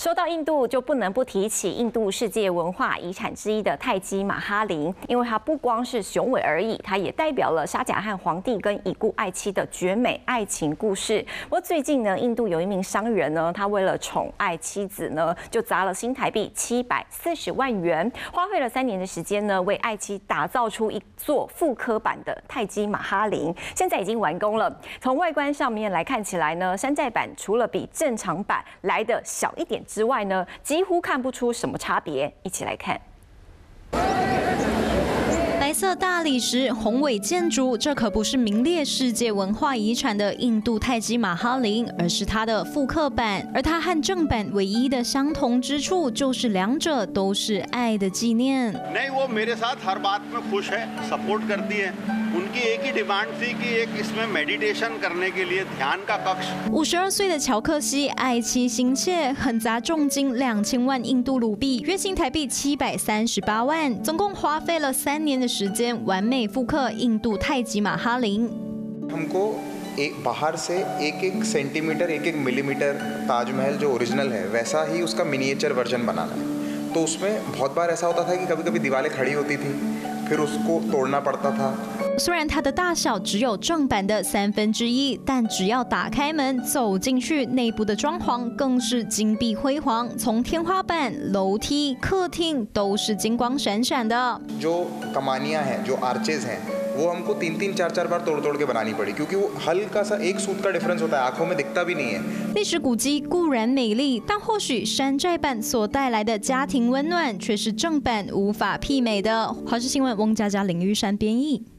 说到印度，就不能不提起印度世界文化遗产之一的泰姬玛哈陵，因为它不光是雄伟而已，它也代表了沙贾汗皇帝跟已故爱妻的绝美爱情故事。不过最近呢，印度有一名商人呢，他为了宠爱妻子呢，就砸了新台币740万元，花费了3年的时间呢，为爱妻打造出一座复刻版的泰姬玛哈陵，现在已经完工了。从外观上面来看起来呢，山寨版除了比正常版来的小一点之外呢，几乎看不出什么差别。一起来看。 白色大理石宏伟建筑，这可不是名列世界文化遗产的印度泰姬玛哈陵，而是它的复刻版。而它和正版唯一的相同之处，就是两者都是爱的纪念。 नहीं वो मेरे साथ हर बात में खुश है, सपोर्ट करती है. उनकी एक ही डिमांड थी कि एक इसमें मेडिटेशन करने के लिए ध्यान का कक्ष. 52岁的乔克西爱妻心切，狠砸重金2000万印度卢币，约新台币738万，总共花费了3年的时间，完美复刻印度泰姬玛哈陵。 हमको एक बाहर से एक सेंटीमीटर एक मिलीमीटर ताजमहल जो ओरिजिनल है वैसा ही उसका मिनिएचर वर्जन बनाना है। तो उसमें बहुत बार ऐसा होता था कि कभी-कभी दीवारें खड़ी होती थी, फिर उसको तोड़ना पड़ता था। 虽然它的大小只有正版的1/3，但只要打开门走进去，内部的装潢更是金碧辉煌，从天花板、楼梯、客厅都是金光闪闪的。 जो कमानियां हैं, जो आर्चेज हैं, वो हमको 3-3, 4-4 बार तोड़ के बनानी पड़ी, क्योंकि वो हल्का सा एक सूत का डिफरेंस होता है, आंखों में दिखता भी नहीं है。 历史古迹固然美丽，但或许山寨版所带来的家庭温暖，却是正版无法媲美的。华视新闻翁佳佳、林玉山编译。